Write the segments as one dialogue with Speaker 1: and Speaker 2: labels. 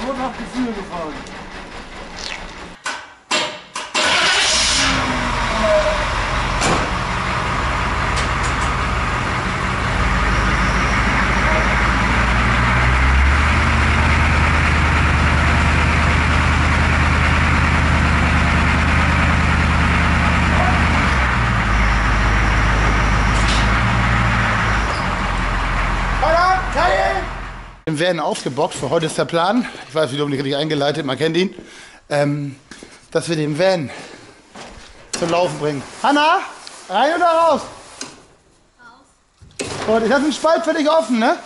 Speaker 1: Nur nach Gefühl gefahren. Wir werden aufgebockt, für heute ist der Plan, ich weiß wiederum nicht richtig eingeleitet, man kennt ihn, dass wir den Van zum Laufen bringen. Hanna, rein oder raus? Raus. Und ich habe einen Spalt für dich offen, ne?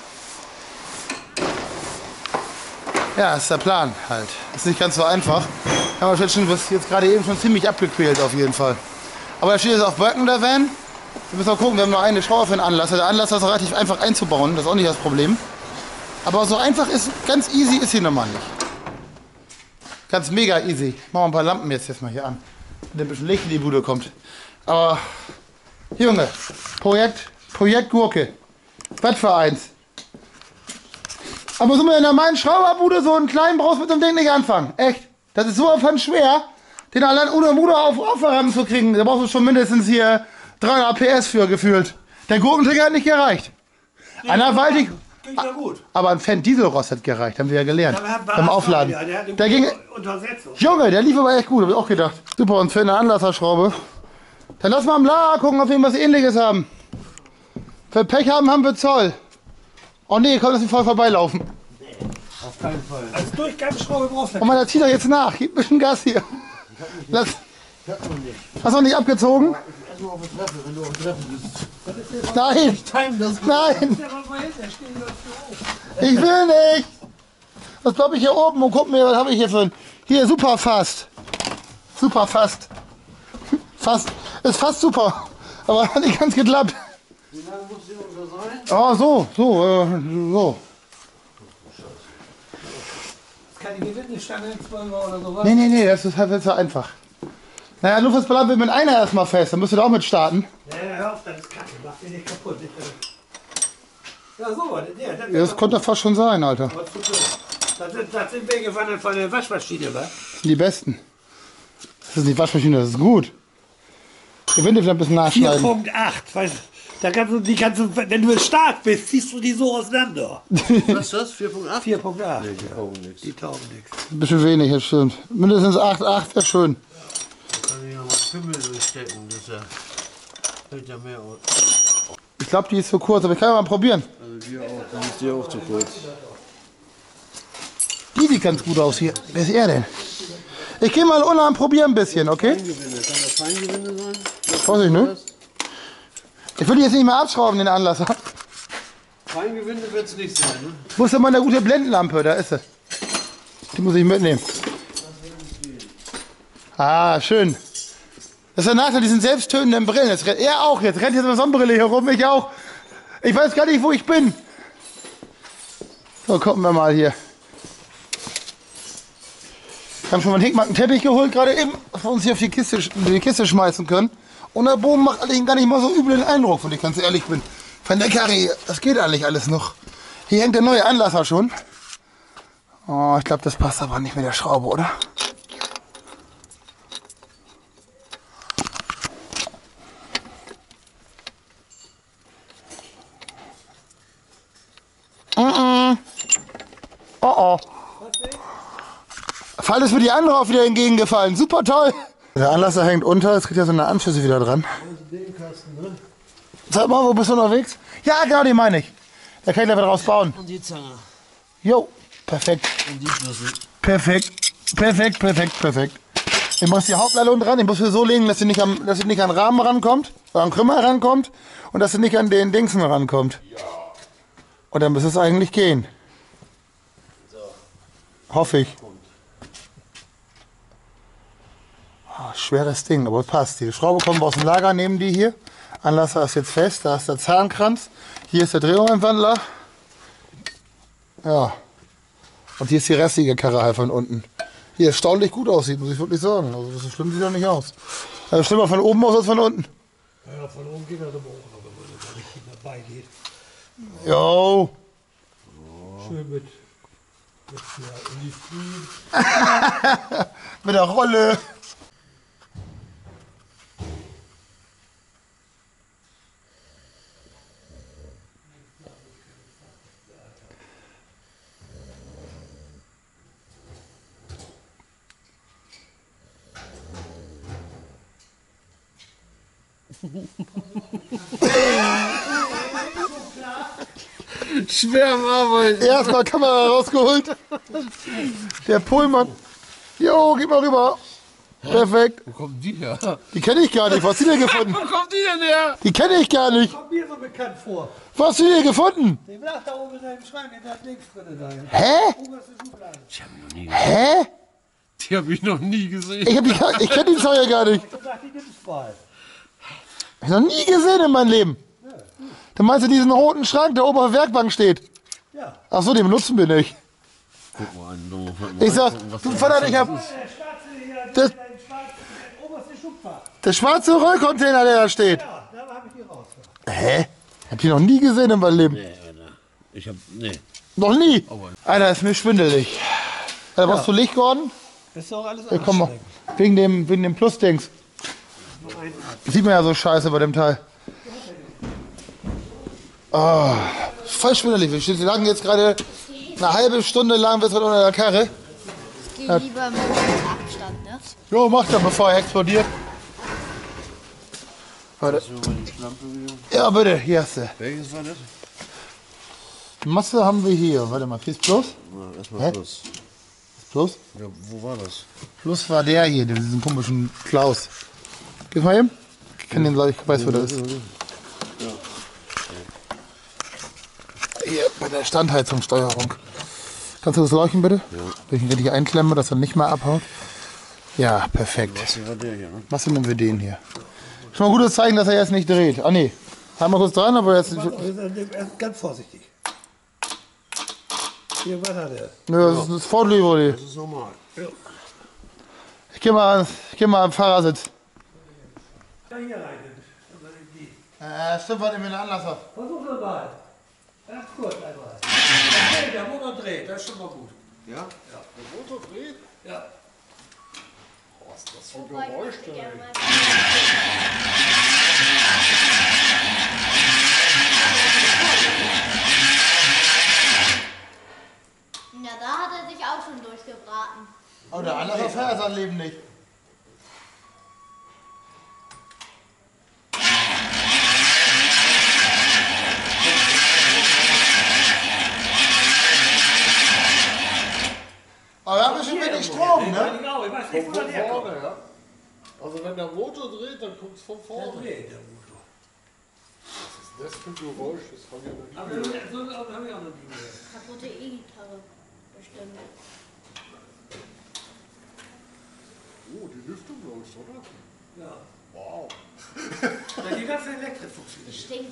Speaker 1: Ja, ist der Plan halt. Ist nicht ganz so einfach. Haben wir jetzt gerade eben schon ziemlich abgequält auf jeden Fall. Aber da steht jetzt auf Böcken der Van. Wir müssen mal gucken, wir haben nur eine Schraube für den Anlasser. Der Anlasser ist relativ einfach einzubauen, das ist auch nicht das Problem. Aber so einfach ist, ganz easy ist sie normal nicht. Ganz mega easy. Machen wir ein paar Lampen jetzt mal hier an. Damit ein bisschen Licht in die Bude kommt. Aber, Junge, Projekt Gurke. Was für eins. Aber so in der meinen Schrauberbude so einen kleinen brauchst mit dem Ding nicht anfangen. Echt. Das ist so von schwer, den allein ohne Mutter aufwärmen zu kriegen. Da brauchst du schon mindestens hier 300 PS für gefühlt. Der Gurkenträger hat nicht gereicht. Nee, anderweitig. Ja gut. Aber ein Fendt Dieselrost hat gereicht, haben wir ja gelernt. Beim Aufladen. Ja, der ging, Junge, der lief aber echt gut, habe ich auch gedacht. Super, und für eine Anlasserschraube. Dann lass mal im Lager gucken, ob wir was Ähnliches haben. Wenn wir Pech haben, haben wir Zoll. Oh nee, komm, lass mich voll vorbeilaufen.
Speaker 2: Nee, auf keinen Fall.
Speaker 1: Als Durchgangsschraube brauchst du.
Speaker 2: Oh
Speaker 1: Mann,
Speaker 2: da zieht doch jetzt nach. Gib ein bisschen Gas hier. Hast du noch nicht abgezogen? Nein! Nein! Ich will nicht! Was glaube ich hier oben und guck mir, was habe ich hier für ein. Hier, super fast. Super fast. Fast. Ist fast super. Aber hat nicht ganz geklappt.
Speaker 1: Wie lange muss die unter sein?
Speaker 2: Oh, so.
Speaker 1: Das kann die Gewindestange 12 oder sowas?
Speaker 2: Nee, das ist halt so einfach. Naja, Luftfahrtballon wird mit einer erstmal fest, dann müsst ihr da auch mit starten.
Speaker 1: Ja, hör auf, das ist Kacke, mach den nicht kaputt. Ja, so,
Speaker 2: ja, das konnte fast schon sein, Alter.
Speaker 1: Das sind welche von der Waschmaschine, wa?
Speaker 2: Das sind die besten. Das ist nicht Waschmaschine, das ist gut. Die Winde vielleicht ein bisschen nachschneiden.
Speaker 1: 4.8, weißt du, da kannst du, wenn du stark bist, ziehst du die so auseinander.
Speaker 3: Was ist das? 4.8?
Speaker 1: 4.8.
Speaker 3: Nee, die taugen nichts.
Speaker 1: Die taugen nichts.
Speaker 2: Ein bisschen wenig, das stimmt. Mindestens 8,8 wäre schön.
Speaker 3: Kann ich noch mal Kümmel durchstecken, das hält ja mehr aus.
Speaker 2: Ich glaube, die ist zu kurz, aber ich kann ja mal probieren.
Speaker 3: Also die auch, dann ist die auch zu kurz.
Speaker 2: Die sieht ganz gut aus hier. Wer ist er denn? Ich gehe mal unten und probiere ein bisschen, okay?
Speaker 3: Feingewinde, kann das Feingewinde sein?
Speaker 2: Vorsicht, ne? Ich will die jetzt nicht mehr abschrauben, den Anlasser.
Speaker 3: Feingewinde wird es nicht sein, ne?
Speaker 2: Wo ist denn meine gute Blendenlampe? Da ist sie. Die muss ich mitnehmen. Ah, schön. Das ist der Nachteil, die sind selbsttönenden Brillen. Jetzt rennt er auch jetzt. Rennt jetzt mit Sonnenbrille hier rum, ich auch. Ich weiß gar nicht, wo ich bin. So, gucken wir mal hier. Wir haben schon mal einen Hickmack einen Teppich geholt, gerade eben, dass wir uns hier auf die Kiste schmeißen können. Und der Boden macht eigentlich gar nicht mal so übel den Eindruck, wenn ich ganz ehrlich bin. Von der Karre hier, das geht eigentlich alles noch. Hier hängt der neue Anlasser schon. Oh, ich glaube, das passt aber nicht mit der Schraube, oder? Oh. Fall ist mir die andere auch wieder entgegengefallen. Super toll. Der Anlasser hängt unter, jetzt kriegt er so eine Anschlüsse wieder dran. Sag mal, wo bist du unterwegs? Ja, genau, den meine ich. Da kann ich gleich draus bauen.
Speaker 3: Und die Zange.
Speaker 2: Jo, perfekt.
Speaker 3: Und die Schlüssel.
Speaker 2: Perfekt. Ich muss die Hauptleitung dran, ich muss sie so legen, dass sie nicht an den Rahmen rankommt, oder an den Krümmer rankommt und dass sie nicht an den Dingsen rankommt. Und dann müsste es eigentlich gehen. Hoffe ich. Oh, schweres Ding, aber es passt. Die Schraube kommt aus dem Lager, nehmen die hier. Anlasser ist jetzt fest, da ist der Zahnkranz. Hier ist der Drehumwandler. Ja. Und hier ist die restliche Karre halt von unten. Die erstaunlich gut aussieht, muss ich wirklich sagen. Also das ist schlimm, sieht ja nicht aus. Also schlimmer von oben aus als von unten.
Speaker 1: Ja, von oben geht das aber auch noch, wenn man richtig dabei geht.
Speaker 2: Jo.
Speaker 1: Schön mit
Speaker 3: Jetzt hier in die Früh.
Speaker 2: Mit der Rolle.
Speaker 3: Schwer am Arbeiten.
Speaker 2: Erstmal Kamera rausgeholt. Der Pullmann. Jo, gib mal rüber. Perfekt.
Speaker 3: Wo kommt die her?
Speaker 2: Die kenne ich gar nicht. Was hast du denn gefunden?
Speaker 3: Wo kommt die denn her?
Speaker 2: Die kenne ich gar nicht.
Speaker 4: Kommt mir so bekannt vor.
Speaker 2: Was hast du denn gefunden?
Speaker 4: Der lag da oben in seinem Schrank, der hat links drin sein.
Speaker 2: Hä?
Speaker 4: Oberste Schublade.
Speaker 2: Hä?
Speaker 3: Die habe ich noch nie gesehen.
Speaker 2: Ich kenne die Zeug ja gar nicht.
Speaker 4: Ich dachte, die nimmst mal.
Speaker 2: Hab ich noch nie gesehen in meinem Leben. Du meinst du diesen roten Schrank, der oben auf der Werkbank steht?
Speaker 4: Ja.
Speaker 2: Ach so, den benutzen wir nicht.
Speaker 3: Guck mal an, du.
Speaker 2: Ich sag, du Vater, ich hab
Speaker 4: Der schwarze hier,
Speaker 2: Das-
Speaker 4: der oberste Schubfach.
Speaker 2: der schwarze Rollcontainer, der da steht.
Speaker 4: Ja, da habe ich die raus.
Speaker 2: Hä? Hab ich noch nie gesehen in meinem Leben.
Speaker 3: Nee, Alter. Ich hab. Nee.
Speaker 2: Noch nie. Alter, ist mir schwindelig. Alter, brauchst du Licht, Gordon?
Speaker 4: Das ist doch alles
Speaker 2: Ja, komm mal. Wegen dem Plus-Dings. Sieht man ja so scheiße bei dem Teil. Oh, voll schwindelig. Wir lagen jetzt gerade eine halbe Stunde lang bis unter der Karre.
Speaker 5: Ich gehe lieber mit Abstand, ne?
Speaker 2: Jo, mach das, bevor er explodiert. Warte. Ja, bitte, hier hast du.
Speaker 3: Welches war das?
Speaker 2: Masse haben wir hier. Warte mal, Plus Plus?
Speaker 3: Na, erstmal
Speaker 2: Hä?
Speaker 3: Plus.
Speaker 2: Plus?
Speaker 3: Ja, wo war das?
Speaker 2: Plus war der hier, diesen komischen Klaus. Gib mal hin. Ich kann den, ich weiß, wo das ist. Hier, bei der Standheizungssteuerung. Kannst du das leuchten, bitte? Ja. Wenn ich ihn richtig einklemme, dass er nicht mal abhaut. Ja, perfekt.
Speaker 3: Was war der hier, ne?
Speaker 2: Was nehmen wir den hier? Schon mal gutes Zeichen, dass er jetzt nicht dreht. Ah, nee. Halt mal kurz dran, aber jetzt.
Speaker 4: Ganz vorsichtig. Hier, was hat er?
Speaker 2: Nö, das ist das Ford-Livoli.
Speaker 3: Das ist normal. Ja.
Speaker 2: Ich geh mal am Fahrersitz.
Speaker 4: Da hier rein.
Speaker 2: Stimmt, was in den Anlasser.
Speaker 4: Versuch mal. Ganz kurz einmal. Der Motor dreht, das ist schon mal gut.
Speaker 3: Ja? Ja. Der Motor dreht?
Speaker 4: Ja.
Speaker 3: Was ist das für ein Geräusch da?
Speaker 5: Ja, da hat er sich auch schon durchgebraten.
Speaker 2: Oh, der Anlasser fährt sein Leben nicht. Aber wir haben ja schon wenig Strom, ne?
Speaker 4: Genau, ich weiß nicht, wo der herkommt.
Speaker 3: Vorne, ja? Also wenn der Motor dreht, dann kommt es von
Speaker 4: Der
Speaker 3: vorne.
Speaker 4: dreht, der Motor.
Speaker 3: Was ist das für ein Geräusch? Das haben wir noch
Speaker 4: Aber
Speaker 3: nie gehört.
Speaker 4: so habe ich auch noch nie gehört.
Speaker 5: Kaputte E-Gitarre. Bestimmt.
Speaker 3: Oh, die Lüftung läuft, oder?
Speaker 4: Ja.
Speaker 3: Wow.
Speaker 4: Ja, die ganze Elektrik funktioniert.
Speaker 5: Stinkt.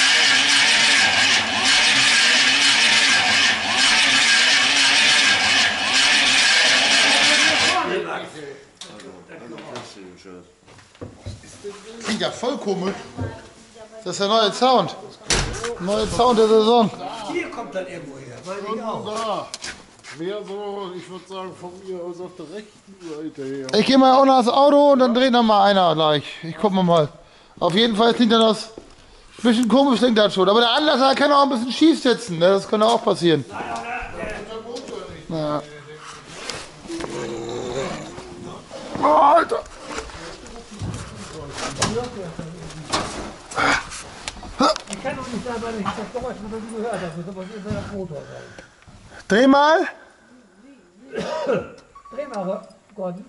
Speaker 2: Klingt ja voll komisch. Das ist der neue Sound. Neue Sound der Saison.
Speaker 4: Hier kommt dann irgendwo her, meine ich auch.
Speaker 3: Da. Mehr so, ich würde sagen, von mir aus auf der rechten Seite her.
Speaker 2: Ich gehe mal unter das Auto und dann dreht noch mal einer gleich. Ich guck mal. Auf jeden Fall klingt das ein bisschen komisch, klingt das schon. Aber der Anlasser kann auch ein bisschen schief sitzen. Ne? Das könnte auch passieren. Ja. Oh, Alter.
Speaker 4: Ich kann doch nicht sagen, weil ich das Geräusch noch nie gehört habe. Das muss in der Motor sein.
Speaker 2: Dreh mal.
Speaker 4: Dreh mal, Gordon.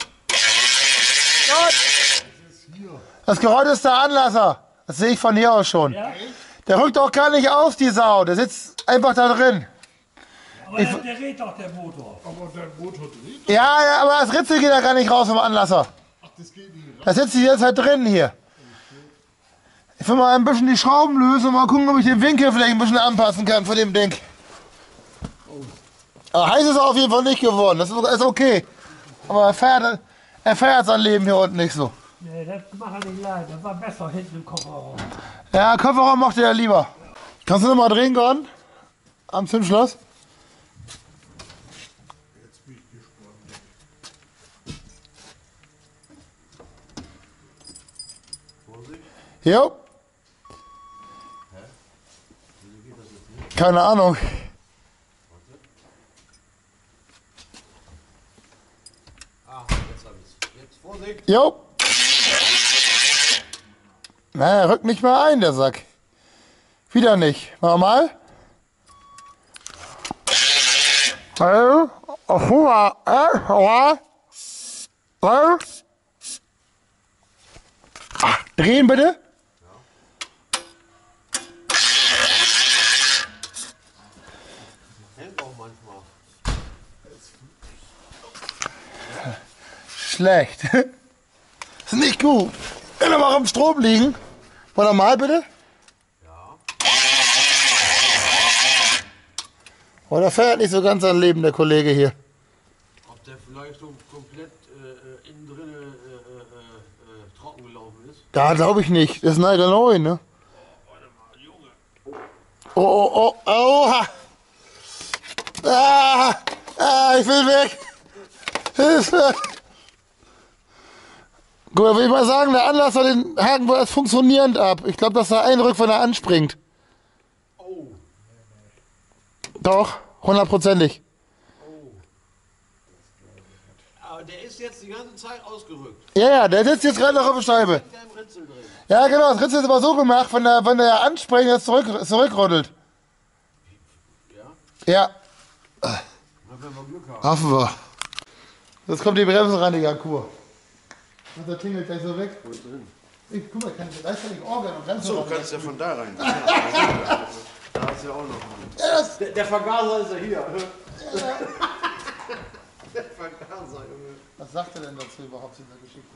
Speaker 2: Das Geräusch ist der Anlasser. Das sehe ich von hier aus schon.
Speaker 4: Ja?
Speaker 2: Der rückt auch gar nicht aus, die Sau. Der sitzt einfach da drin.
Speaker 4: Aber der dreht doch der Motor.
Speaker 3: Aber der Motor dreht.
Speaker 2: Ja, aber das Ritzel geht da gar nicht raus vom Anlasser.
Speaker 3: Ach, das geht nicht rein.
Speaker 2: Da sitzt die jetzt halt drin hier. Ich will mal ein bisschen die Schrauben lösen und mal gucken, ob ich den Winkel vielleicht ein bisschen anpassen kann von dem Ding. Aber heiß ist er auf jeden Fall nicht geworden. Das ist okay. Aber er feiert sein Leben hier unten nicht so.
Speaker 4: Nee, das macht er nicht leid. Das war besser hinten im Kofferraum.
Speaker 2: Ja, Kofferraum mochte er lieber. Kannst du noch mal drehen, Gordon? Am Zündschloss? Jo. Keine Ahnung.
Speaker 3: Ah, jetzt hab ich's. Jetzt Vorsicht.
Speaker 2: Jo. Na, er rückt nicht mehr ein, der Sack. Wieder nicht. Machen wir mal. Drehen bitte.
Speaker 3: Hält auch manchmal.
Speaker 2: Schlecht. Ist nicht gut. Immer mal am Strom liegen. Wollen wir mal bitte?
Speaker 3: Ja.
Speaker 2: Oh, der fährt nicht so ganz sein Leben, der Kollege hier.
Speaker 3: Ob der vielleicht so komplett innen drin trocken gelaufen ist?
Speaker 2: Da glaube ich nicht. Das ist ein alter Neu, ne?
Speaker 3: Warte mal, Junge.
Speaker 2: Oh, oha. Ich will weg. Hilfe. Gut, dann will ich mal sagen, der Anlasser, den haken wir als funktionierend ab. Ich glaube, dass da einrückt, wenn er anspringt.
Speaker 3: Oh.
Speaker 2: Doch, 100%ig.
Speaker 3: Aber der ist jetzt die ganze Zeit ausgerückt.
Speaker 2: Ja, der sitzt jetzt gerade noch auf der Scheibe.
Speaker 3: Mit dem Ritzel drin.
Speaker 2: Ja, genau, das Ritzel ist aber so gemacht, wenn der anspringt, jetzt zurückroddelt.
Speaker 3: Ja?
Speaker 2: Ja,
Speaker 3: Na, wenn wir Glück haben.
Speaker 2: hoffen wir. Jetzt kommt die Bremsenreiniger-Kur. Und der klingelt gleich so weg.
Speaker 3: Wo ist drin?
Speaker 2: Guck mal, kann gleichzeitig Orgeln und
Speaker 3: So, du
Speaker 2: Bremsen.
Speaker 3: kannst ja von da rein. Da hast du ja auch noch einen.
Speaker 2: Ja, das,
Speaker 3: Der Vergaser ist ja hier. Der Vergaser, Junge.
Speaker 2: was sagt er denn dazu überhaupt in der Geschichte?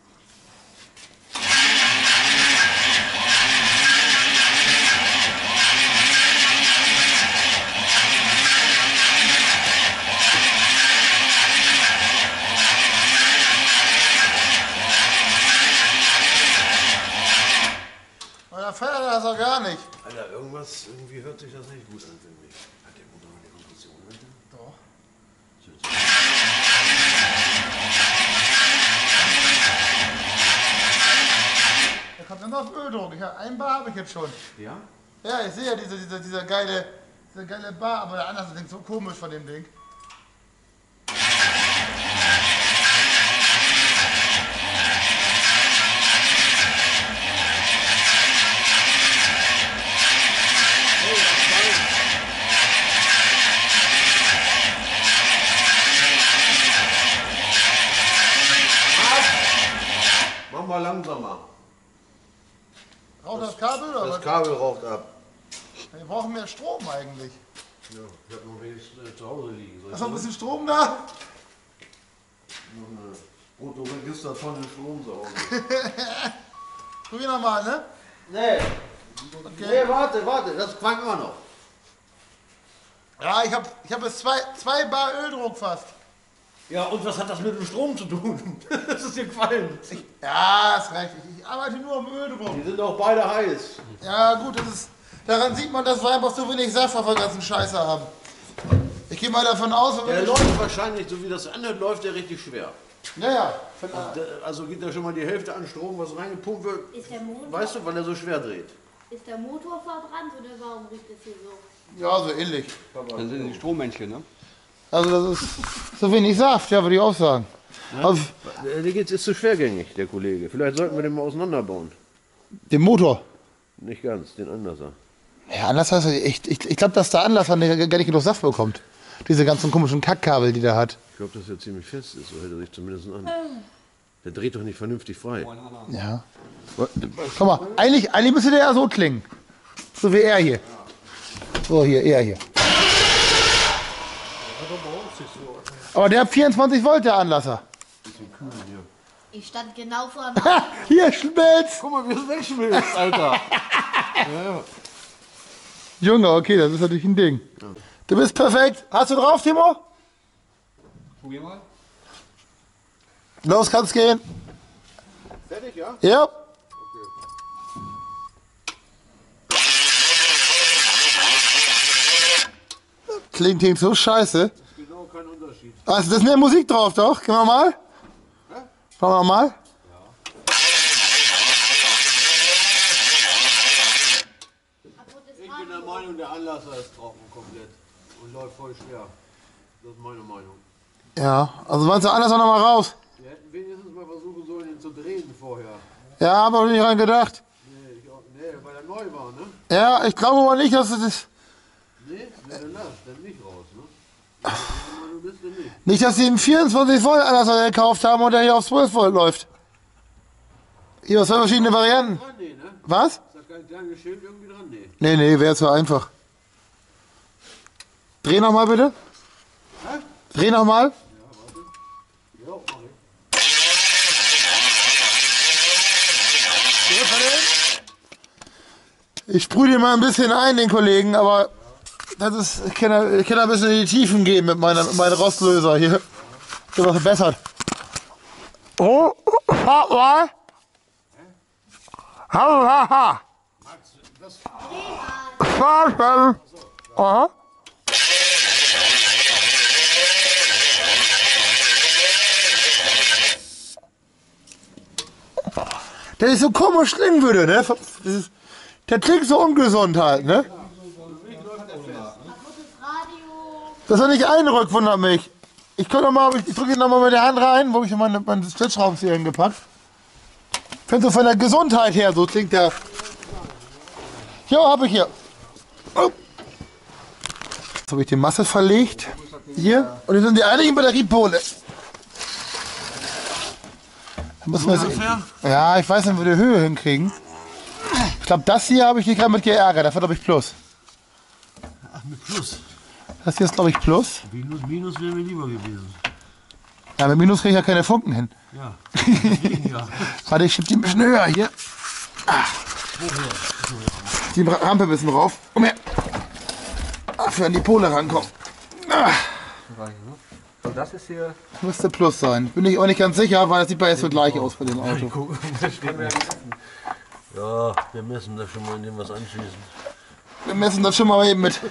Speaker 2: Da fährt er das auch gar nicht.
Speaker 3: Alter, irgendwie hört sich das nicht gut an, finde ich. Hat der Motor eine Kompression drin?
Speaker 2: Doch. Da kommt dann auf Öldruck. Ein Bar habe ich jetzt schon.
Speaker 3: Ja?
Speaker 2: Ja, ich sehe ja diese geile Bar, aber der andere ist so komisch von dem Ding.
Speaker 3: Mach mal langsamer.
Speaker 2: Raucht das Kabel oder
Speaker 3: Das
Speaker 2: was?
Speaker 3: Kabel raucht ab.
Speaker 2: Wir brauchen mehr Strom eigentlich.
Speaker 3: Ja, ich hab noch wenigstens zu Hause liegen. Soll ich
Speaker 2: Ist noch ein bisschen Strom da?
Speaker 3: noch eine Bruttoregistertonne Strom zu Hause?
Speaker 2: Probier nochmal, ne?
Speaker 3: Nee.
Speaker 2: Okay.
Speaker 3: Nee, warte, das quangt immer noch.
Speaker 2: Ja, ich hab jetzt zwei Bar Öldruck fast.
Speaker 3: Ja, und was hat das mit dem Strom zu tun? Das ist hier gefallen.
Speaker 2: Ja, ist recht. Ich arbeite nur am Öldruck.
Speaker 3: Die sind auch beide heiß.
Speaker 2: Ja, gut, daran sieht man, dass wir einfach so wenig Saft auf der ganzen Scheiße haben. Ich gehe mal davon aus, wenn
Speaker 3: Der
Speaker 2: wir.
Speaker 3: läuft wahrscheinlich, so wie das anhört, läuft der richtig schwer.
Speaker 2: Ja.
Speaker 3: Also geht da schon mal die Hälfte an Strom, was reingepumpt wird.
Speaker 5: Ist der Motor,
Speaker 3: Weißt du, weil er so schwer dreht?
Speaker 5: ist der Motor verbrannt oder warum riecht es hier so?
Speaker 2: Ja, so ähnlich.
Speaker 6: Dann sind die Strommännchen, ne?
Speaker 2: Also das ist so wenig Saft, ja, würde ich auch sagen. Auf
Speaker 3: Der ist zu schwergängig, der Kollege. Vielleicht sollten wir den mal auseinanderbauen.
Speaker 2: dem Motor.
Speaker 3: Nicht ganz, den Anlasser.
Speaker 2: Ja, anders heißt ich glaube, dass der Anlasser gar nicht genug Saft bekommt. Diese ganzen komischen Kackkabel, die der hat.
Speaker 3: Ich glaube, dass er ziemlich fest ist, so hält er sich zumindest an. Der dreht doch nicht vernünftig frei.
Speaker 2: Ja. Guck mal, eigentlich müsste der ja so klingen. So wie er hier. So hier, er hier. Aber der hat 24 Volt, der Anlasser.
Speaker 5: Ich stand genau vor dem
Speaker 2: Hier schmilzt.
Speaker 3: Guck mal, wie es wegschmilzt, Alter.
Speaker 2: Junge, okay, das ist natürlich ein Ding. Du bist perfekt. Hast du drauf, Timo?
Speaker 6: Probier mal.
Speaker 2: Los, kann's gehen.
Speaker 3: Fertig, ja?
Speaker 2: Ja. Klingt so scheiße.
Speaker 3: Genau kein Unterschied.
Speaker 2: Also, das ist mehr Musik drauf, doch. Gehen wir mal. Schauen wir mal.
Speaker 3: läuft voll schwer. Das ist meine Meinung.
Speaker 2: Ja, also meinst du anders auch noch mal raus?
Speaker 3: Wir hätten wenigstens mal versuchen sollen, ihn zu drehen vorher.
Speaker 2: Ja, aber nicht dran gedacht.
Speaker 3: Nee, weil er neu war, ne?
Speaker 2: Ja, ich glaube aber nicht, dass es das.
Speaker 3: Nee, dann lass, dann nicht raus, ne? Du bist denn nicht.
Speaker 2: Nicht, dass sie im 24 Volt Anlasser gekauft haben und der hier auf 12 Volt läuft. Hier, 2 verschiedene Varianten.
Speaker 3: Dran, nee, ne?
Speaker 2: Was?
Speaker 3: Ist da kein kleines Schild irgendwie dran? Nee.
Speaker 2: Nee, wäre zu einfach. Dreh nochmal bitte. Dreh nochmal.
Speaker 3: Ja, mach ich.
Speaker 2: Ich sprühe den mal ein bisschen ein, den Kollegen, aber das ist, ich kann da ein bisschen in die Tiefen gehen mit meinem Rostlöser hier. Der wird verbessert. Oh, warte mal. Ha. Warte. Aha. Der ist so komisch klingen würde, ne? Der klingt so ungesund halt, ne?
Speaker 5: Kaputtes Radio.
Speaker 2: Dass er nicht einrückt, wundert mich. Ich drücke ihn nochmal mit der Hand rein, wo ich meine Schlitzschraubenzieher hingepackt. Ich finde so von der Gesundheit her, so klingt der. Ja, habe ich hier. Oh. Jetzt habe ich die Masse verlegt. Hier. Und jetzt sind die einigen Batteriepole. Da müssen wir ja, ich weiß nicht, wie wir die Höhe hinkriegen. Ich glaube, das hier habe ich nicht gerade mit geärgert. Das war, glaube ich, Plus.
Speaker 3: Ach, mit Plus.
Speaker 2: Das hier ist, glaube ich, Plus.
Speaker 3: Minus wäre mir lieber gewesen.
Speaker 2: Ja, mit Minus kriege ich ja keine Funken hin.
Speaker 3: Ja. Ja.
Speaker 2: Warte, ich schieb die ein bisschen höher hier. Die Rampe ein bisschen rauf. Komm her. Für an die Pole rankommen.
Speaker 6: So, das ist hier.
Speaker 2: Das müsste Plus sein. Bin ich auch nicht ganz sicher, weil das sieht bei jetzt so gleich aus bei dem Auto.
Speaker 3: Ja, wir messen das schon mal, indem wir es anschließen.
Speaker 2: Wir messen das schon mal eben mit.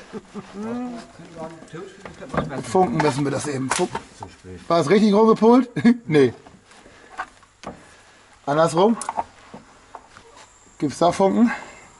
Speaker 2: Funken messen wir das eben. War es richtig rumgepult? Nee. Andersrum. Gibt's da Funken?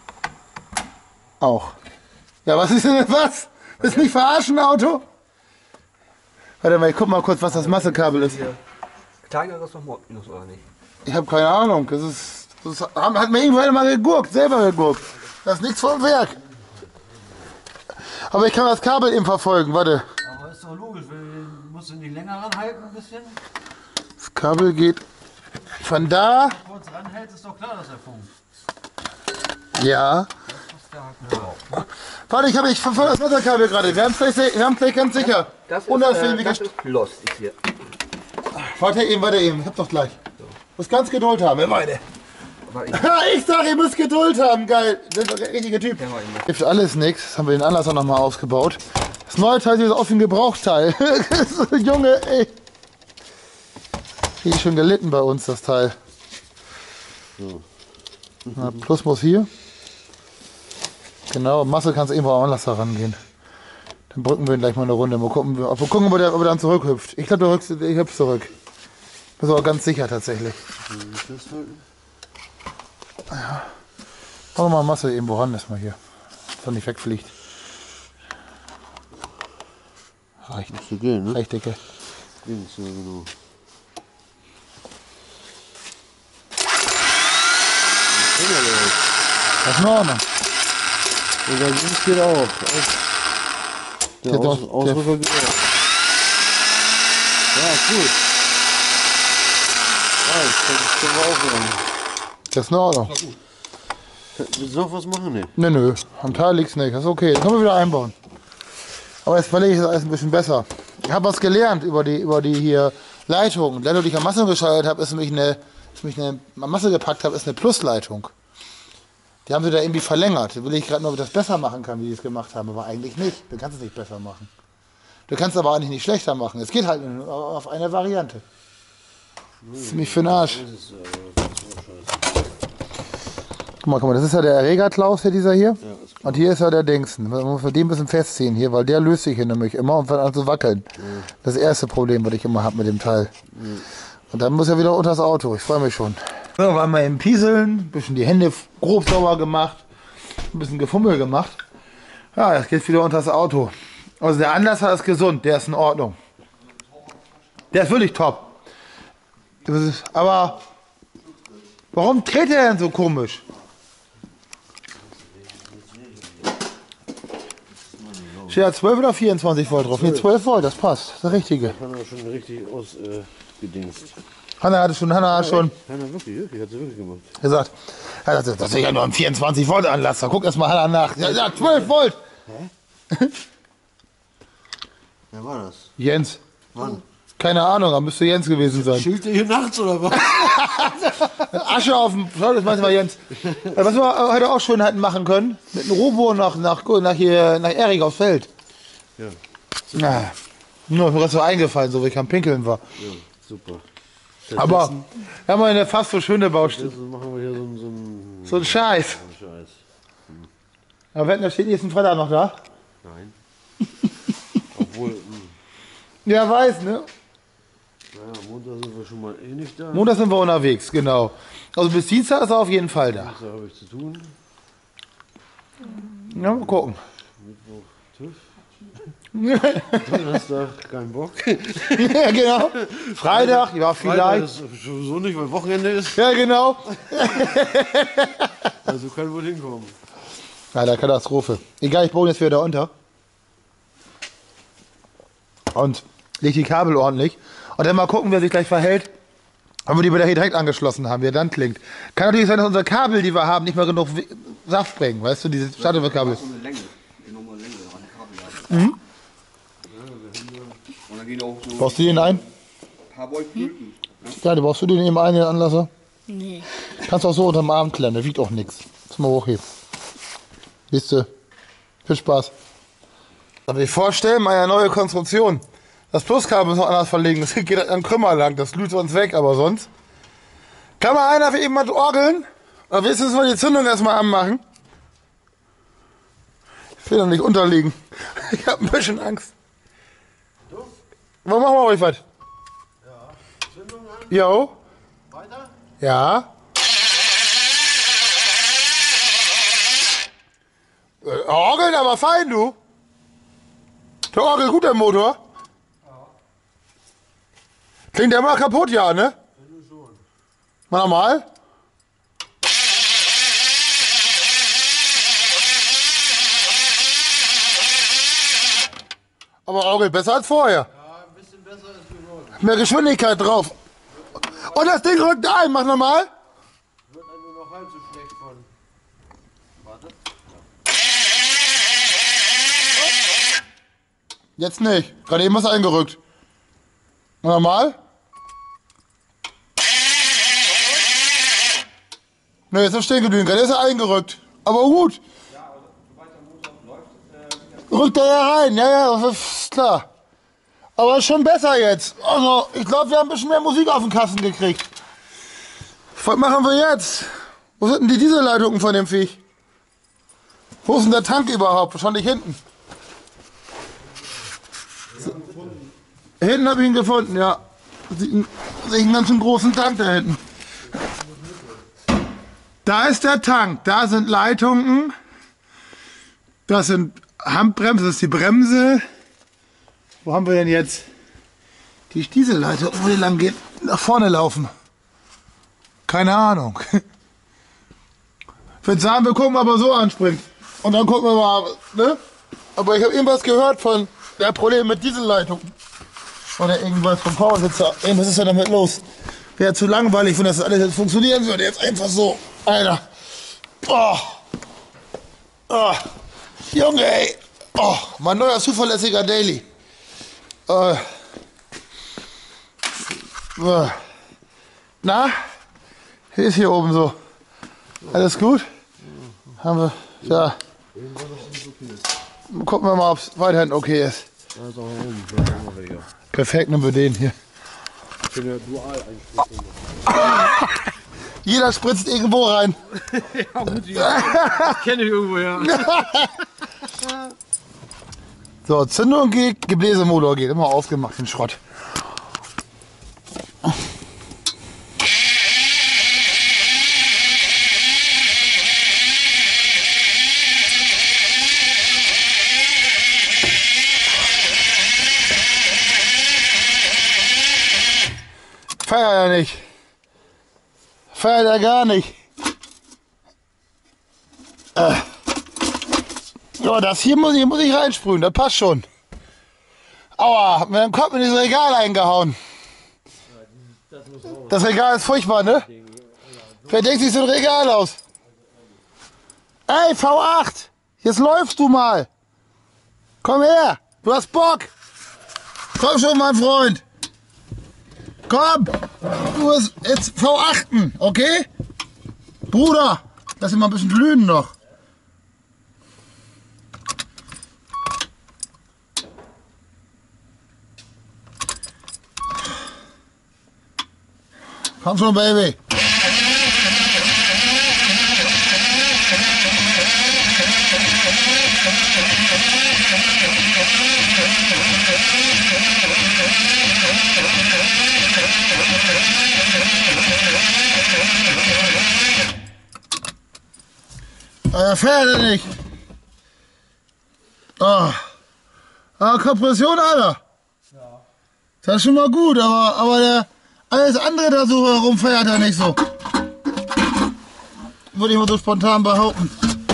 Speaker 2: Auch. Ja, was ist denn was? Willst du mich verarschen, Auto? Warte mal, ich guck mal kurz, was das Massekabel ist.
Speaker 6: Kleineres noch Minus oder nicht?
Speaker 2: Ich habe keine Ahnung. Das hat mir irgendwann mal gegurkt, selber gegurkt. Das ist nichts vom Werk. Aber ich kann das Kabel eben verfolgen, warte.
Speaker 3: Aber ist doch logisch, musst du nicht länger ranhalten ein bisschen?
Speaker 2: Das Kabel geht von da.
Speaker 3: Kurz ranhältst, ist doch klar, dass er funkt.
Speaker 2: Ja. Warte, ich verfolge das Wasserkabel gerade. Wir haben es gleich ganz sicher.
Speaker 6: Das ist,
Speaker 2: Unauffällig
Speaker 6: das ist Plus, ist hier.
Speaker 2: Warte eben. Ich hab doch gleich. Muss ganz Geduld haben, ihr beide. Ich sag, ihr müsst Geduld haben, geil. Das ist der richtige Typ. Hilft alles nichts. Jetzt haben wir den Anlasser nochmal ausgebaut. Das neue Teil sieht aus wie ein Gebrauchteil. Junge, ey. Richtig schön gelitten bei uns, das Teil. Na, Plus muss hier. Genau, Masse kannst du irgendwo am Anlasser rangehen. Dann drücken wir ihn gleich mal eine Runde. Mal gucken, ob er dann zurückhüpft. Ich glaube, der hüpft zurück. Das ist aber ganz sicher tatsächlich. Ja. Machen wir mal Masse irgendwo ran, dass man hier von nicht wegfliegt. Reicht.
Speaker 3: Muss gehen, ne?
Speaker 2: Reicht, Dicke.
Speaker 3: Links, ja, genau.
Speaker 2: Das ist in Ordnung.
Speaker 3: Und dann links geht auch. Der Ausrücker geht auch. Ja, gut. Ja, das können wir auch machen.
Speaker 2: Das ist in Ordnung.
Speaker 3: Willst du noch was machen? Ne?
Speaker 2: Nö. Am Teil liegt's nicht. Das ist okay. Das können wir wieder einbauen. Aber jetzt verlege ich das alles ein bisschen besser. Ich habe was gelernt über die hier Leitung. Die Leitung, die ich am Masse geschaltet habe, ist nämlich eine Masse gepackt habe, ist eine Plusleitung. Die haben sie da irgendwie verlängert. Da will ich gerade nur, ob ich das besser machen kann, wie die es gemacht haben. Aber eigentlich nicht. Du kannst es nicht besser machen. Du kannst es aber eigentlich nicht schlechter machen. Es geht halt nur auf eine Variante. Ziemlich für den Arsch. Guck mal, das ist ja der Erregerklaus hier, dieser hier. Und hier ist ja der Dingsen. Man muss den ein bisschen festziehen hier, weil der löst sich hier nämlich immer und fängt an zu wackeln. Das erste Problem, was ich immer habe mit dem Teil. Und dann muss er wieder unter das Auto. Ich freue mich schon. So, waren wir im Pieseln, ein bisschen die Hände grob sauber gemacht, ein bisschen Gefummel gemacht. Ja, jetzt geht's wieder unter das Auto.
Speaker 1: Also der Anlasser ist gesund, der ist in Ordnung. Der ist wirklich top. Aber warum dreht er denn so komisch? Steht da 12 oder 24 Volt drauf? Ne, 12 Volt, das passt. Das ist der richtige.
Speaker 3: Hanna schon richtig ausgedingst.
Speaker 1: Hanna hat schon
Speaker 3: Hanna wirklich, hat sie wirklich gemacht.
Speaker 1: gesagt, ja, das ist ja nur ein 24 Volt Anlasser. Guck erst mal Hanna nach. Ja, 12 Volt.
Speaker 3: Wer war das?
Speaker 1: Jens.
Speaker 3: Wann?
Speaker 1: Keine Ahnung, da müsste Jens gewesen sein.
Speaker 3: Schilt ihr hier nachts oder was?
Speaker 1: Asche auf dem. Schau, das meinst du mal, Jens. Was wir heute auch schön hätten machen können, mit einem Robo nach Erik aufs Feld.
Speaker 3: Ja.
Speaker 1: Ja. Nur mir ist so eingefallen, so wie ich am Pinkeln war.
Speaker 3: Ja, super.
Speaker 1: Aber wir haben eine fast so schöne Baustelle.
Speaker 3: Jetzt machen wir hier
Speaker 1: So ein Scheiß.
Speaker 3: Scheiß.
Speaker 1: Aber wetten, da steht nächsten Freitag noch da.
Speaker 3: Nein. Obwohl,
Speaker 1: Ja, weiß, ne?
Speaker 3: naja, Montag sind wir schon mal eh nicht da.
Speaker 1: Montag sind wir unterwegs, genau. Also bis Dienstag ist er auf jeden Fall da.
Speaker 3: Da habe ich zu tun.
Speaker 1: Ja, mal gucken.
Speaker 3: Mittwoch TÜV. Donnerstag kein Bock.
Speaker 1: Ja, genau. Freitag, ja,
Speaker 3: Freitag
Speaker 1: vielleicht.
Speaker 3: ist sowieso nicht, weil Wochenende ist.
Speaker 1: Ja, genau.
Speaker 3: Also kann wohl hinkommen.
Speaker 1: Alter, Katastrophe. Egal, ich baue jetzt wieder da unter. Und leg die Kabel ordentlich. Und dann mal gucken, wer sich gleich verhält. Wenn wir die wieder hier direkt angeschlossen haben, wie er dann klingt. Kann natürlich sein, dass unsere Kabel, die wir haben, nicht mehr genug Saft bringen. Weißt du, diese Starterkabel.
Speaker 6: So eine Länge, enorme Länge an Kabel. Mhm. Und dann gehen auch so
Speaker 1: Brauchst du den ein?
Speaker 6: ein paar Voltblüten.
Speaker 1: Ja, du brauchst du den eben ein, den Anlasser?
Speaker 5: Nee.
Speaker 1: Kannst auch so unterm Arm klemmen, der wiegt auch nichts. Muss mal hochheben. Siehst du? Viel Spaß. Darf ich vorstellen, meine neue Konstruktion. Das Pluskabel muss noch anders verlegen. Das geht an Krümmer lang. Das glüht sonst weg, aber sonst. Kann mal einer für eben mal orgeln? Oder willst du uns mal die Zündung erstmal anmachen? Ich will doch nicht unterliegen. Ich habe ein bisschen Angst. Machen wir euch was?
Speaker 3: Ja. Zündung an.
Speaker 1: Jo.
Speaker 3: Weiter.
Speaker 1: Ja. Orgeln aber fein, du. Der Orgel gut, der Motor. Klingt der mal kaputt, ja, ne? Mal nochmal. Aber Orgel besser als vorher.
Speaker 3: Ja, ein bisschen besser ist geworden.
Speaker 1: Mehr Geschwindigkeit drauf. Und das Ding rückt ein, mach nochmal.
Speaker 3: Wird einem nur noch halb so schlecht von. Warte.
Speaker 1: Jetzt nicht. Gerade eben ist er eingerückt. Nochmal. Ne, jetzt ist er stehen geblieben. Gerade ist er eingerückt. Aber gut. Rückt er ja rein. Ja, das ist klar. Aber ist schon besser jetzt. Also, ich glaube, wir haben ein bisschen mehr Musik auf den Kasten gekriegt. Was machen wir jetzt? Wo sind denn die Dieselleitungen von dem Viech? Wo ist denn der Tank überhaupt? Wahrscheinlich hinten. Hinten habe ich ihn gefunden, ja. Sehe ich einen ganzen großen Tank da hinten. Da ist der Tank, da sind Leitungen. Das sind Handbremse, das ist die Bremse. Wo haben wir denn jetzt die Dieselleitung, wo die lang geht? Nach vorne laufen. Keine Ahnung. Ich würde sagen, wir gucken, ob er so anspringt. Und dann gucken wir mal, ne? Aber ich habe irgendwas gehört von der Problem mit Dieselleitung. Oder irgendwas vom Powersitzer. Was ist denn damit los? Wäre zu langweilig, wenn das alles jetzt funktionieren würde. Jetzt einfach so. Alter. Oh. Oh. Junge, ey. Oh, mein neuer zuverlässiger Daily. Na? Wie ist hier oben so? Alles gut? Haben wir. Ja. Gucken wir mal, ob es weiterhin okay ist.
Speaker 3: Da ist auch oben. Da ist auch noch welcher.
Speaker 1: Perfekt, nehmen wir den hier.
Speaker 3: Ich bin ja dual einspritzen.
Speaker 1: Jeder spritzt irgendwo rein.
Speaker 3: Ja, gut, das kenne ich irgendwo, ja.
Speaker 1: So, Zündung geht, Gebläsemotor geht. Immer ausgemacht, den Schrott.
Speaker 2: Feiert er nicht. Feiert er gar nicht. So, das hier muss ich reinsprühen, das passt schon. Aua, hat mir den Kopf in dieses Regal eingehauen. Das Regal ist furchtbar, ne? Wer denkt sich so ein Regal aus? Ey, V8, jetzt läufst du mal. Komm her, du hast Bock. Komm schon, mein Freund. Komm, du bist jetzt V8, okay? Bruder, lass ihn mal ein bisschen glühen noch. Komm schon, Baby. Fährt er nicht. Ah. Kompression, Alter. Das ist schon mal gut, aber alles andere da so herum fährt er nicht so. Würde ich mal so spontan behaupten.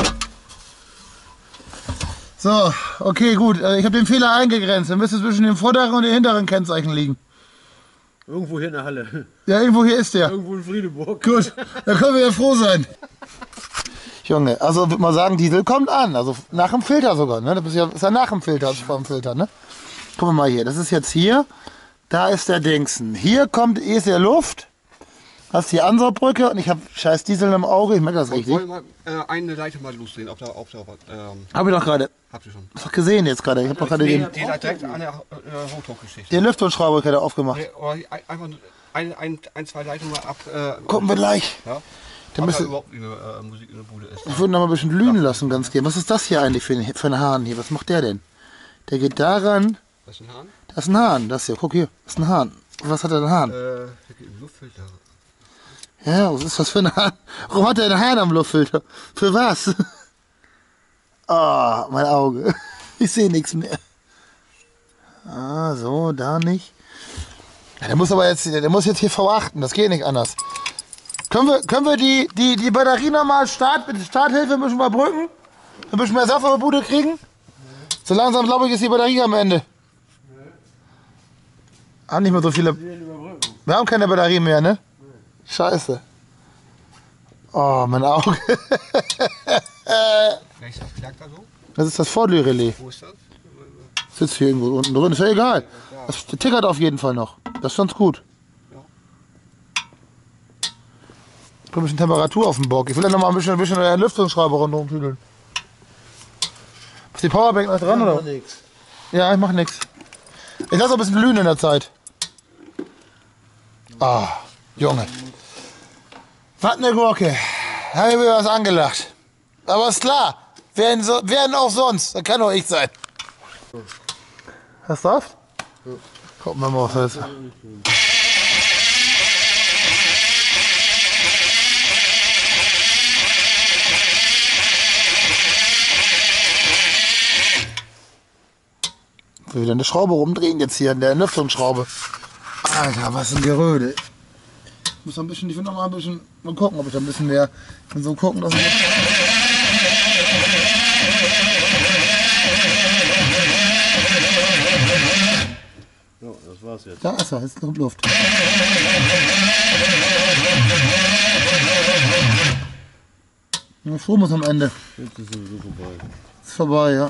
Speaker 2: So, okay, gut. Ich habe den Fehler eingegrenzt. Dann müsste zwischen dem vorderen und dem hinteren Kennzeichen liegen.
Speaker 3: Irgendwo hier in der Halle.
Speaker 2: Ja, irgendwo hier ist der.
Speaker 3: Irgendwo in Friedeburg.
Speaker 2: Gut, da können wir ja froh sein. Junge, also würde man sagen, Diesel kommt an. Also nach dem Filter sogar. Ne? Das ist ja nach dem Filter, also vor dem Filter. Ne? Gucken wir mal hier. Das ist jetzt hier. Da ist der Dingsen. Hier ist der Luft. Hast die Ansaugbrücke und ich habe scheiß Diesel im Auge. Ich merke das richtig.
Speaker 6: Wollen wir mal eine Leitung mal losdrehen, ob da
Speaker 2: Habe ich doch gerade.
Speaker 6: habt ihr schon.
Speaker 2: Hast du gesehen jetzt gerade? Ich habe doch gerade den
Speaker 6: Die da direkt an der Hochdruckgeschichte.
Speaker 2: den Lüftungsschrauber gerade aufgemacht.
Speaker 6: Einfach ein, zwei Leitungen mal ab.
Speaker 2: Gucken wir gleich.
Speaker 6: Ja?
Speaker 2: Der
Speaker 6: Ob da
Speaker 2: müsste,
Speaker 6: überhaupt Musik in der Bude ist.
Speaker 2: ich würde noch mal ein bisschen glühen lassen, ganz gerne. Was ist das hier eigentlich für ein Hahn hier? Was macht der denn? Der geht daran.
Speaker 6: Das ist ein Hahn?
Speaker 2: Das ist ein Hahn. Das hier. Guck hier. Das ist ein Hahn. Was hat der denn Hahn?
Speaker 6: Der geht im Luftfilter.
Speaker 2: Ja, was ist das für ein Hahn? Warum hat er einen Hahn am Luftfilter? Für was? Ah, mein Auge. Ich sehe nichts mehr. Ah, so, da nicht. Ja, der muss jetzt hier V8, das geht nicht anders. Können wir die Batterie nochmal mit Starthilfe ein bisschen überbrücken? Ein bisschen mehr Saft auf die Bude kriegen? So langsam, glaube ich, ist die Batterie am Ende. Haben nicht mehr so viele. Wir haben keine Batterie mehr, ne? Scheiße. Oh, mein Auge.
Speaker 6: Welches klackt da so?
Speaker 2: Das ist das Vordrehrelais.
Speaker 6: Wo ist das?
Speaker 2: Sitzt hier irgendwo unten drin. Ist ja egal. Das tickert auf jeden Fall noch. Das ist ganz gut. Ein bisschen Temperatur auf dem Bock. Ich will ja noch mal ein bisschen den Lüftungsschrauber rundherum tüdeln. Ist die Powerbank noch dran, oder?
Speaker 3: Nix.
Speaker 2: Ja, ich mach nix. Ich lasse ein bisschen glühen in der Zeit. Ah, Junge. Was eine Gurke. Habe ich mir was angelacht. Aber ist klar. Wer denn auch sonst? Das kann doch ich sein. Hast du Saft? Ja. Gucken wir mal, was das ist. Ich will wieder eine Schraube rumdrehen jetzt hier an der Lüftungsschraube. Alter, was ein Gerödel. Ich muss noch ein bisschen, ich will noch mal ein bisschen mal gucken, ob ich da ein bisschen mehr so gucken, dass ich
Speaker 3: Ja, das war's jetzt.
Speaker 2: da ist er, jetzt kommt Luft. Der Strom ist am Ende.
Speaker 3: Jetzt ist sowieso vorbei.
Speaker 2: Ist vorbei, ja.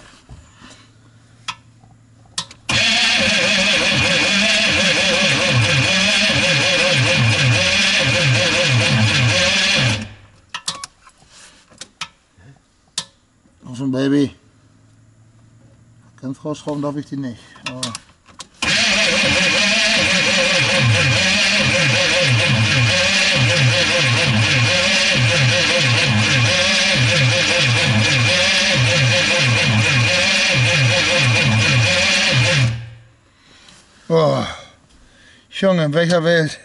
Speaker 2: Auch schon, Baby. Ganz rausschrauben darf ich die nicht. Aber oh, Junge, in welcher Welt?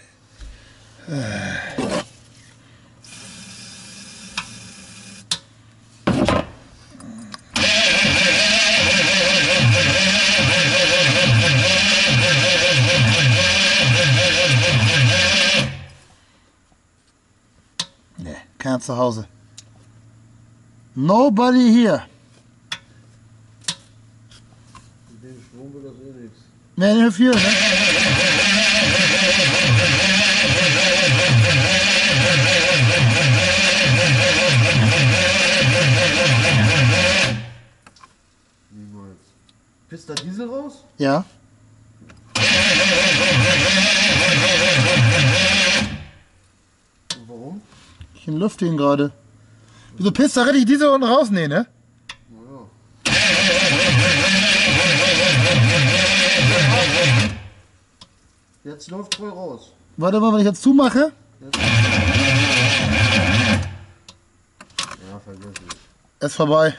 Speaker 2: Keiner zu Hause. Nobody here.
Speaker 3: Mit dem Strom wird das eh nichts.
Speaker 2: Ne, nicht viel, ne?
Speaker 3: Niemals. Pisst da Diesel raus?
Speaker 2: Ja.
Speaker 3: Und warum?
Speaker 2: Ich lüfte ihn gerade. Wieso pisst da richtig diese unten raus? Nee, ne?
Speaker 3: Naja. Jetzt läuft voll raus.
Speaker 2: Warte mal, wenn ich jetzt zumache.
Speaker 3: Ja, vergiss es.
Speaker 2: Ist vorbei.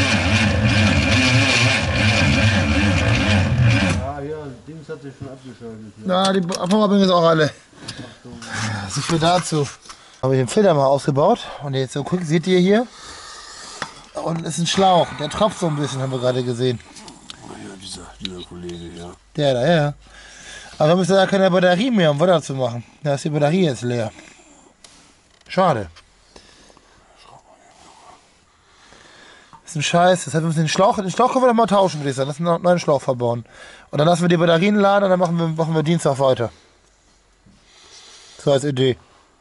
Speaker 3: Ja, hier, Dings hat sich schon abgeschaltet. Hier.
Speaker 2: Na, die Powerbank ist auch alle. So viel dazu. Habe ich den Filter mal ausgebaut. Und jetzt so guck, seht ihr hier? Da unten ist ein Schlauch. Der tropft so ein bisschen, haben wir gerade gesehen.
Speaker 3: Ja, dieser Kollege, ja.
Speaker 2: Der da, ja. Aber wir müssen da keine Batterie mehr, um Wasser zu machen. Da ist die Batterie jetzt leer. Schade. Das ist ein Scheiß. Deshalb müssen wir den Schlauch können wir doch mal tauschen, würde ich sagen. Das ist einen neuen Schlauch verbauen. Und dann lassen wir die Batterien laden und dann machen wir Dienstag weiter. So als Idee.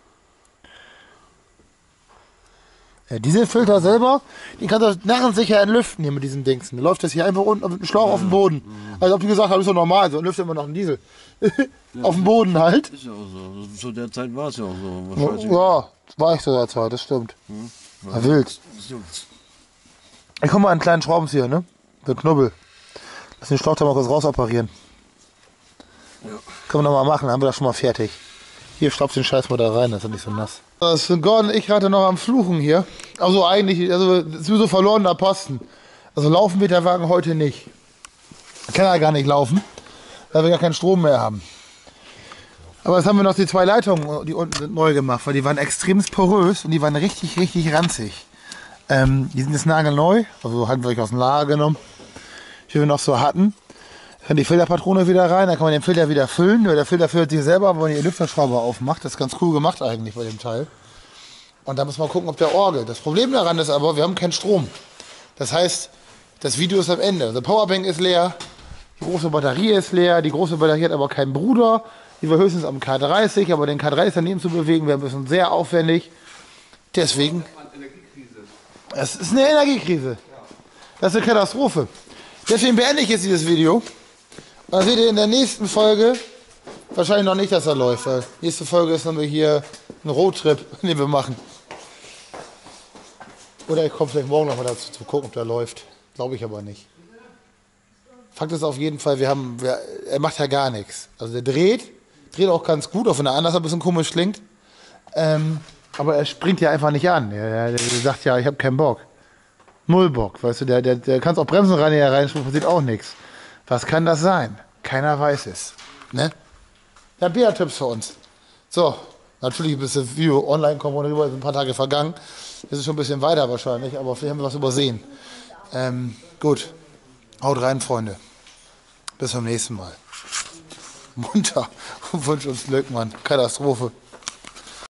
Speaker 2: Ja, Dieselfilter selber, die kannst du narrensicher entlüften hier mit diesen Dingsen. Da läuft das hier einfach unten mit dem Schlauch auf dem Boden. Also ob die gesagt haben, ist doch normal, so lüftet immer noch einen Diesel. Auf dem Boden halt.
Speaker 3: Ist ja auch so. Zu der Zeit war es ja auch so. Wahrscheinlich.
Speaker 2: Ja, war ich zu der Zeit, das stimmt. War wild. Ich komme mal an einen kleinen Schraubenzieher, ne? Mit Knubbel. Lass den Schlauch da mal kurz rausoperieren.
Speaker 3: Ja.
Speaker 2: Können wir noch mal machen, haben wir das schon mal fertig. Hier, schraubst den Scheiß mal da rein, das ist nicht so nass. Das sind Gordon und ich gerade noch am Fluchen hier. Also eigentlich, also so verlorener Posten. Also laufen wird der Wagen heute nicht. Kann er gar nicht laufen, weil wir gar keinen Strom mehr haben. Aber jetzt haben wir noch die 2 Leitungen, die unten sind neu gemacht, weil die waren extrem porös und die waren richtig, richtig ranzig. Die sind jetzt nagelneu, also hatten wir euch aus dem Lager genommen, die wir noch so hatten. Dann die Filterpatrone wieder rein, dann kann man den Filter wieder füllen. Der Filter füllt sich selber, wenn man die Lüfterschraube aufmacht. Das ist ganz cool gemacht eigentlich bei dem Teil. Und da muss man gucken, ob der Orgel. Das Problem daran ist aber, wir haben keinen Strom. Das heißt, das Video ist am Ende. Die Powerbank ist leer, die große Batterie ist leer, die große Batterie hat aber keinen Bruder. Die war höchstens am K30, aber den K30 daneben zu bewegen wäre ein bisschen sehr aufwendig. Deswegen. Es ist eine Energiekrise. Das ist eine Katastrophe. Deswegen beende ich jetzt dieses Video. Und dann seht ihr in der nächsten Folge wahrscheinlich noch nicht, dass er läuft. Weil nächste Folge ist dann hier ein Roadtrip, den wir machen. Oder ich komme vielleicht morgen noch mal dazu zu gucken, ob der läuft. Glaube ich aber nicht. Fakt ist auf jeden Fall, er macht ja gar nichts. Also der dreht auch ganz gut, auch wenn er anders ein bisschen komisch klingt. Aber er springt ja einfach nicht an. Der sagt ja, ich habe keinen Bock. Null Bock, weißt du, der kann auch Bremsen reinschmeißen, passiert auch nichts. Was kann das sein? Keiner weiß es. Ne? Ja, Bea-Tipps für uns. So, natürlich bis das Video online kommt und rüber, sind ein paar Tage vergangen. Das ist schon ein bisschen weiter wahrscheinlich, aber vielleicht haben wir was übersehen. Gut, haut rein, Freunde. Bis zum nächsten Mal. Munter und wünscht uns Glück, Mann. Katastrophe.